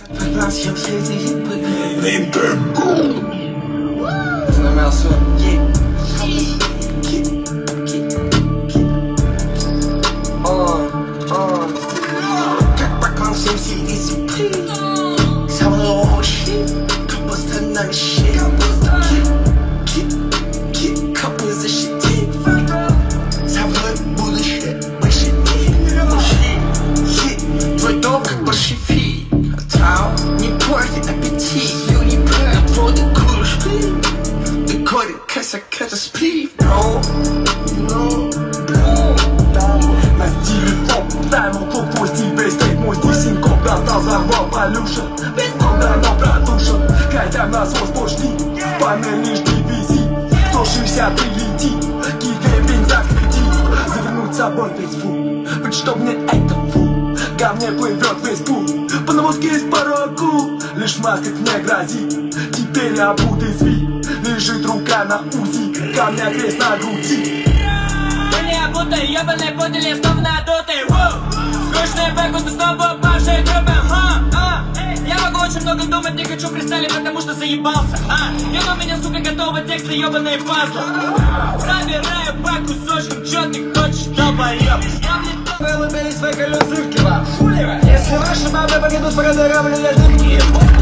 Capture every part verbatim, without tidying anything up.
Лежит рука на УЗИ, камня крест на груди. Мы не обутые, ебаные пудели, снова надутые. Скучные бэкуты, снова упавшие трупы. Я могу очень много думать, не хочу фристайлить, потому что заебался. Я у меня, сука, готовы тексты, ебаные пазлы. Собираю по кусочкам, чё ты хочешь, долбоёб. Вы улыбились свои колёсы в кило. Если ваши бабы погибнут, продырявлю я дырки.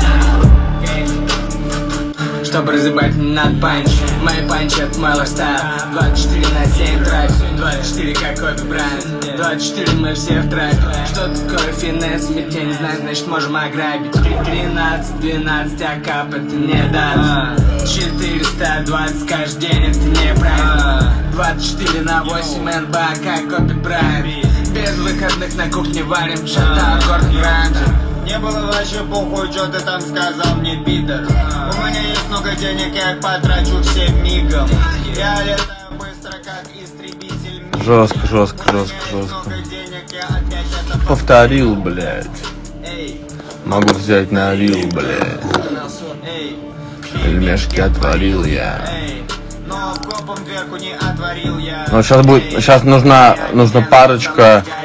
Чтобы разъебать над панч, мои панчи от мой лайфстайл. Двадцать четыре на семь трек, двадцать четыре как Коби Брайант. Двадцать четыре мы все в трек. Что такое финесс, ведь я не знаю, значит можем ограбить. Тринадцать, двенадцать, а кап это не даст. Четыреста двадцать каждый день, это не правильно. Двадцать четыре на восемь эн бэ а как Коби Брайант. Без выходных на кухне варим чата, аккорд гранжа. Не было вообще похуй, что ты там сказал мне, пидор. У меня есть много денег, я их потрачу все мигом. Я летаю быстро, как истребитель. Жестко, жестко, жестко, жестко. Повторил, блядь. Могу взять на рил, блядь. Пельмешки отварил я. Но копом дверку не отворил я. Ну сейчас будет, сейчас нужна, нужна парочка